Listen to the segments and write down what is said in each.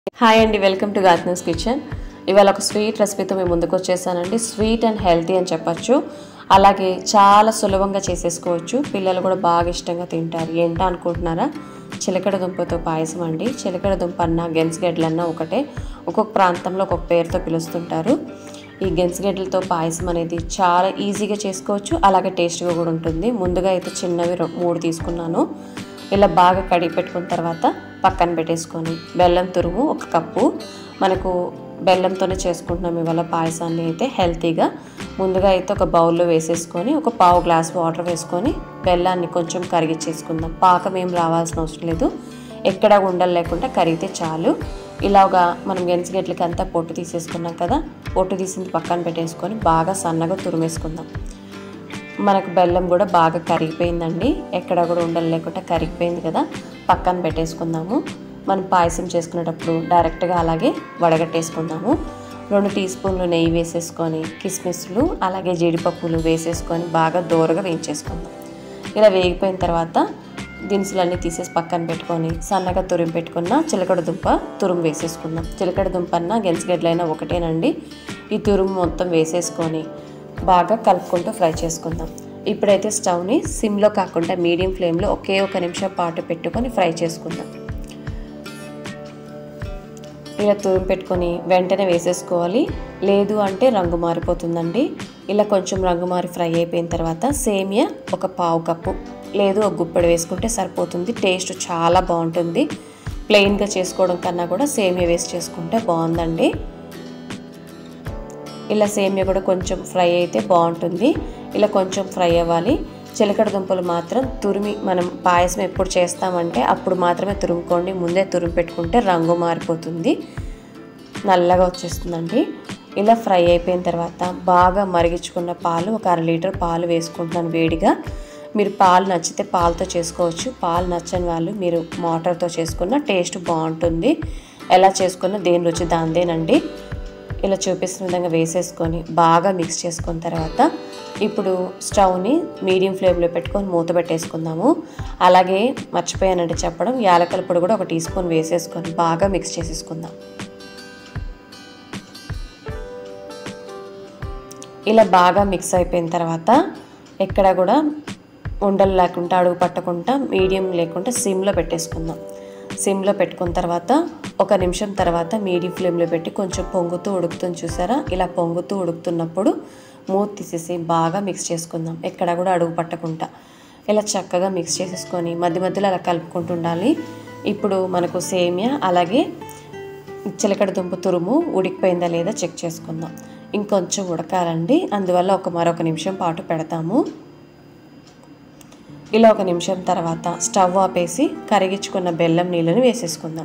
Hi అండి, welcome to gardens kitchen. ఇవాళ ఒక స్వీట్ రెసిపీతో మేము ముందుకు వచ్చేసానండి. స్వీట్ అండ్ హెల్తీ అని చెప్పచ్చు. అలాగే చాలా సులభంగా చేసేసుకోవచ్చు. పిల్లలు కూడా బాగా ఇష్టంగా తింటారు. ఏంటో అనుకుంటున్నారా? చిలకడ దుంపతో పాయసం అండి. చిలకడ దుంప అన్న గెన్సిగడ్డలన్నా ఒకటే, ఒక్కొక్క ప్రాంతంలో ఒక్కొక్క పేరుతో పిలుస్తుంటారు. ఈ గెన్సిగడ్డలతో పాయసం అనేది చాలా ఈజీగా చేసుకోవచ్చు, అలాగే టేస్ట్గా కూడా ఉంటుంది. ముందుగా అయితే చిన్నవి 3 తీసుకున్నాను. ఇలా బాగా కడిగి పెట్టుకున్న తర్వాత పక్కన పెట్టేసుకొని బెల్లం తురుము 1 కప్పు. మనకు బెల్లంతోనే చేసుకుంటున్నాం ఇవాళ పాయసాన్ని. అయితే హెల్తీగా ముందుగా అయితే ఒక బౌల్లో వేసేసుకొని ఒక పావు గ్లాస్ వాటర్ వేసుకొని బెల్లాన్ని కొంచెం కరిగించేసుకుందాం. పాకం ఏం రావాల్సిన అవసరం లేదు, ఎక్కడ ఉండలు లేకుండా కరిగితే చాలు. ఇలాగా మనం గెన్సిగడ్డలకి అంతా పొట్టు తీసేసుకున్నాం కదా, పొట్టు తీసింది పక్కన పెట్టేసుకొని బాగా సన్నగా తురిమేసుకుందాం. మనకు బెల్లం కూడా బాగా కరిగిపోయిందండి, ఎక్కడ కూడా ఉండలు లేకుండా కరిగిపోయింది కదా. పక్కన పెట్టేసుకుందాము. మనం పాయసం చేసుకునేటప్పుడు డైరెక్ట్గా అలాగే వడగట్టేసుకుందాము. 2 టీ స్పూన్లు నెయ్యి వేసేసుకొని కిస్మిస్లు అలాగే జీడిపప్పులు వేసేసుకొని బాగా దోరగా వేయించేసుకుందాం. ఇలా వేగిపోయిన తర్వాత దినుసులన్నీ తీసేసి పక్కన పెట్టుకొని సన్నగా తురిమి పెట్టుకున్న చిలకడ దుంప తురుము వేసేసుకుందాం. చిలకడ దుంప అన్న గెన్సిగడ్డలైనా ఒకటేనండి. ఈ తురుము మొత్తం వేసేసుకొని బాగా కలుపుకుంటూ ఫ్రై చేసుకుందాం. ఇప్పుడైతే స్టవ్ని సిమ్లో కాకుండా మీడియం ఫ్లేమ్లో ఒకే 1 నిమిషం పాటు పెట్టుకొని ఫ్రై చేసుకుందాం. ఇలా తురుము పెట్టుకొని వెంటనే వేసేసుకోవాలి, లేదు అంటే రంగు మారిపోతుందండి. ఇలా కొంచెం రంగు మారి ఫ్రై అయిపోయిన తర్వాత సేమియా 1 పావు కప్పు లేదు 1 గుప్పెడు వేసుకుంటే సరిపోతుంది. టేస్ట్ చాలా బాగుంటుంది. ప్లెయిన్గా చేసుకోవడం కన్నా కూడా సేమియా వేసి చేసుకుంటే బాగుందండి. ఇలా సేమియా కూడా కొంచెం ఫ్రై అయితే బాగుంటుంది. ఇలా కొంచెం ఫ్రై అవ్వాలి. చిలకడ దుంపలు మాత్రం తురిమి, మనం పాయసం ఎప్పుడు చేస్తామంటే అప్పుడు మాత్రమే తురుముకోండి. ముందే తురిమి పెట్టుకుంటే రంగు మారిపోతుంది, నల్లగా వచ్చేస్తుందండి. ఇలా ఫ్రై అయిపోయిన తర్వాత బాగా మరిగించుకున్న పాలు 1 1/2 లీటర్ పాలు వేసుకుంటున్నాను వేడిగా. మీరు పాలు నచ్చితే పాలతో చేసుకోవచ్చు, పాలు నచ్చని వాళ్ళు మీరు మోటార్తో చేసుకున్న టేస్ట్ బాగుంటుంది. ఎలా చేసుకున్నా దేని రుచి దాందేనండి. ఇలా చూపిస్తున్న విధంగా వేసేసుకొని బాగా మిక్స్ చేసుకున్న తర్వాత ఇప్పుడు స్టవ్ని మీడియం ఫ్లేమ్లో పెట్టుకొని మూత పెట్టేసుకుందాము. అలాగే మర్చిపోయానంటే చెప్పడం, యాలకుల పొడి కూడా 1 టీ స్పూన్ వేసేసుకొని బాగా మిక్స్ చేసేసుకుందాం. ఇలా బాగా మిక్స్ అయిపోయిన తర్వాత ఎక్కడ కూడా ఉండలు లేకుండా అడుగు పట్టకుండా మీడియం లేకుండా సిమ్లో పెట్టేసుకుందాం. సిమ్లో పెట్టుకున్న తర్వాత 1 నిమిషం తర్వాత మీడియం ఫ్లేమ్లో పెట్టి కొంచెం పొంగుతూ ఉడుకుతుంది చూసారా. ఇలా పొంగుతూ ఉడుకుతున్నప్పుడు మూత తీసేసి బాగా మిక్స్ చేసుకుందాం, ఎక్కడ కూడా అడుగు పట్టకుండా. ఇలా చక్కగా మిక్స్ చేసేసుకొని మధ్య మధ్యలో అలా కలుపుకుంటూ ఉండాలి. ఇప్పుడు మనకు సేమియా అలాగే చిలకడ దుంప తురుము ఉడికిపోయిందా లేదా చెక్ చేసుకుందాం. ఇంకొంచెం ఉడకాలండి, అందువల్ల మరొక నిమిషం పాటు పెడతాము. ఇలా 1 నిమిషం తర్వాత స్టవ్ ఆపేసి కరిగించుకున్న బెల్లం నీళ్ళని వేసేసుకుందాం.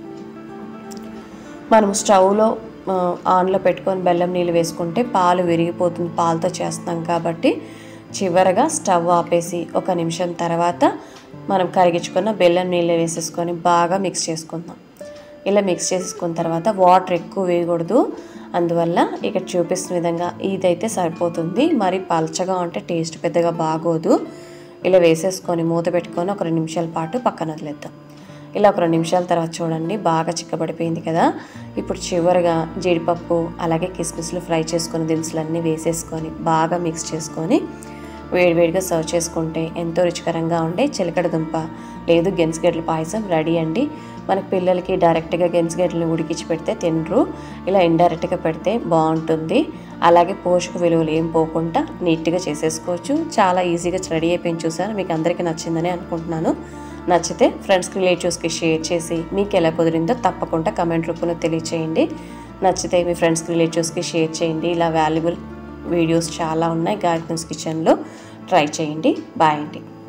మనం స్టవ్లో ఆన్లో పెట్టుకొని బెల్లం నీళ్ళు వేసుకుంటే పాలు విరిగిపోతుంది, పాలతో చేస్తాం కాబట్టి చివరగా స్టవ్ ఆపేసి 1 నిమిషం తర్వాత మనం కరిగించుకున్న బెల్లం నీళ్ళు వేసేసుకొని బాగా మిక్స్ చేసుకుందాం. ఇలా మిక్స్ చేసుకున్న తర్వాత వాటర్ ఎక్కువ వేయకూడదు, అందువల్ల ఇక్కడ చూపిస్తున్న విధంగా ఇదైతే సరిపోతుంది. మరి పల్చగా ఉంటే టేస్ట్ పెద్దగా బాగోదు. ఇలా వేసేసుకొని మూత పెట్టుకొని 1 2 నిమిషాల పాటు పక్కన వదిలేద్దాం. ఇలా 1 2 నిమిషాల తర్వాత చూడండి బాగా చిక్కబడిపోయింది కదా. ఇప్పుడు చివరిగా జీడిపప్పు అలాగే కిస్మిస్లు ఫ్రై చేసుకొని దినుసులన్నీ వేసేసుకొని బాగా మిక్స్ చేసుకొని వేడివేడిగా సర్వ్ చేసుకుంటే ఎంతో రుచికరంగా ఉండే చిలకడ దుంప లేదు గెన్సిగడ్డల పాయసం రెడీ అండి. మనకి పిల్లలకి డైరెక్ట్గా గెన్సిగడ్డలను ఉడికించి పెడితే తినరు, ఇలా ఇండైరెక్ట్గా పెడితే బాగుంటుంది. అలాగే పోషక విలువలు ఏం పోకుండా నీట్గా చేసేసుకోవచ్చు. చాలా ఈజీగా రెడీ అయిపోయింది చూసారు. మీకు అందరికీ నచ్చిందని అనుకుంటున్నాను. నచ్చితే ఫ్రెండ్స్కి రిలేటివ్స్కి షేర్ చేసి మీకు ఎలా కుదిరిందో తప్పకుండా కమెంట్ రూపంలో తెలియచేయండి. నచ్చితే మీ ఫ్రెండ్స్కి రిలేటివ్స్కి షేర్ చేయండి. ఇలా వాల్యుబుల్ వీడియోస్ చాలా ఉన్నాయి గార్డెన్స్ కిచెన్లో, ట్రై చేయండి. బాయ్ అండి.